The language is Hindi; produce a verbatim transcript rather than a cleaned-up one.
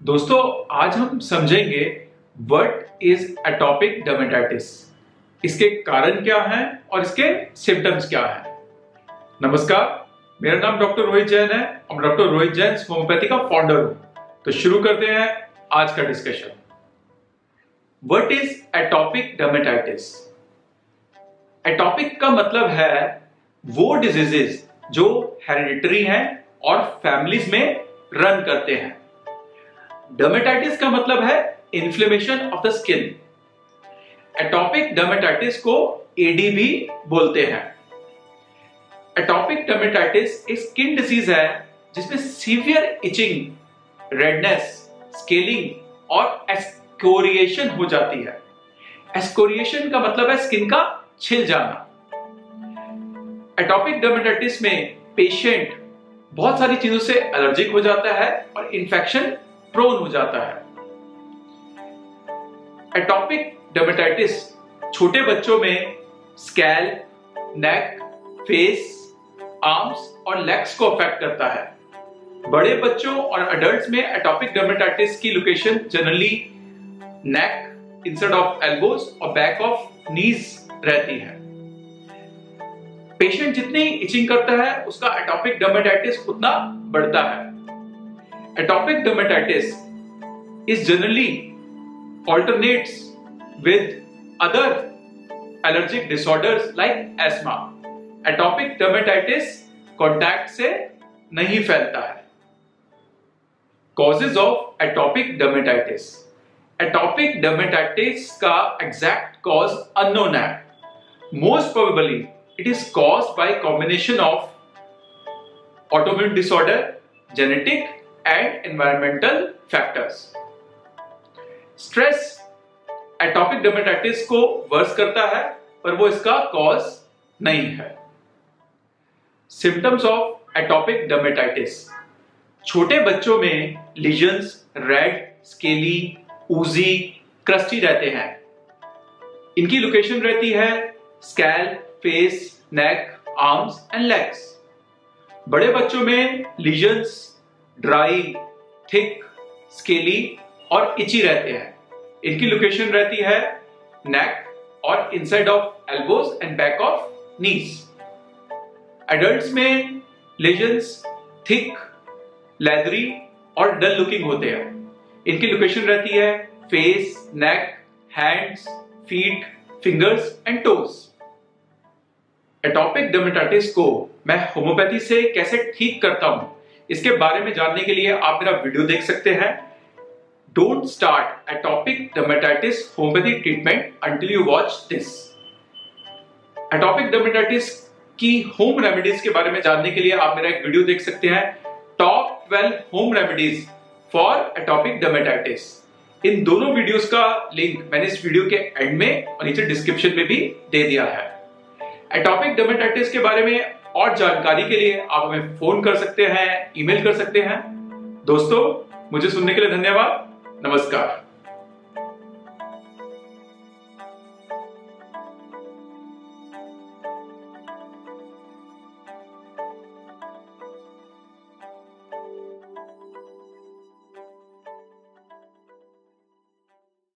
दोस्तों आज हम समझेंगे व्हाट इज एटॉपिक डर्मेटाइटिस, इसके कारण क्या हैं और इसके सिम्टम्स क्या हैं। नमस्कार, मेरा नाम डॉक्टर रोहित जैन है और डॉक्टर रोहित जैन होम्योपैथी का फाउंडर हूं। तो शुरू करते हैं आज का discussion. What is atopic dermatitis? Atopic का मतलब है वो डिजीजेस जो हेरिडिटरी हैं और फैमिलीज में रन करते हैं। डर्मेटाइटिस का मतलब है inflammation of the skin. Atopic dermatitis को एडी भी बोलते हैं। एटॉपिक डर्मेटाइटिस एक स्किन डिजीज है जिसमें सीवियर इचिंग, रेडनेस, स्केलिंग और एस्कोरिएशन हो जाती है। एस्कोरिएशन का मतलब है स्किन का छिल जाना। एटॉपिक डर्मेटाइटिस में पेशेंट बहुत सारी चीजों से एलर्जिक हो जाता है और इन्फेक्शन प्रोन हो जाता है। एटॉपिक डर्मेटाइटिस छोटे बच्चों में स्कैल्प, नेक, फेस, आर्म्स और लेग्स को अफेक्ट करता है। बड़े बच्चों और अडल्ट्स में एटॉपिक डर्मेटाइटिस की location generally neck, instead of elbows और बैक ऑफ नीज रहती है। पेशेंट जितनी इचिंग करता है उसका एटॉपिक डर्मेटाइटिस उतना बढ़ता है। Atopic dermatitis is generally alternates with other allergic disorders like asthma. Atopic dermatitis contact से नहीं फैलता है। Causes of atopic dermatitis. Atopic dermatitis का exact cause unknown है। Most probably it is caused by combination of autoimmune disorder, genetic and environmental factors. Stress atopic dermatitis को वर्स करता है पर वो इसका कॉज नहीं है। सिम्टम्स ऑफ एटॉपिक डर्मेटाइटिस: छोटे बच्चों में lesions red, scaly, oozy, crusty रहते हैं। इनकी लोकेशन रहती है scalp, face, neck, arms and legs. बड़े बच्चों में लीजन्स ड्राई, थिक, स्केली और इची रहते हैं। इनकी लोकेशन रहती है नेक और inside of elbows and back of knees. Adults में लेजन्स थिक, लेदरी और डल लुकिंग होते हैं। इनकी लोकेशन रहती है face, neck, hands, feet, fingers and toes. Atopic dermatitis को मैं होम्योपैथी से कैसे ठीक करता हूं, इसके बारे में जानने के लिए आप मेरा वीडियो देख सकते हैं। Don't start atopic dermatitis homeopathy treatment until you watch this. Atopic dermatitis की होम रेमेडीज के बारे में जानने के लिए आप मेरा एक वीडियो देख सकते हैं, top twelve home remedies for atopic dermatitis. इन दोनों वीडियोस का लिंक मैंने इस वीडियो के एंड में और नीचे डिस्क्रिप्शन में भी दे दिया है। एटॉपिक डर्मेटाइटिस के बारे में और जानकारी के लिए आप हमें फोन कर सकते हैं, ईमेल कर सकते हैं। दोस्तों, मुझे सुनने के लिए धन्यवाद। नमस्कार।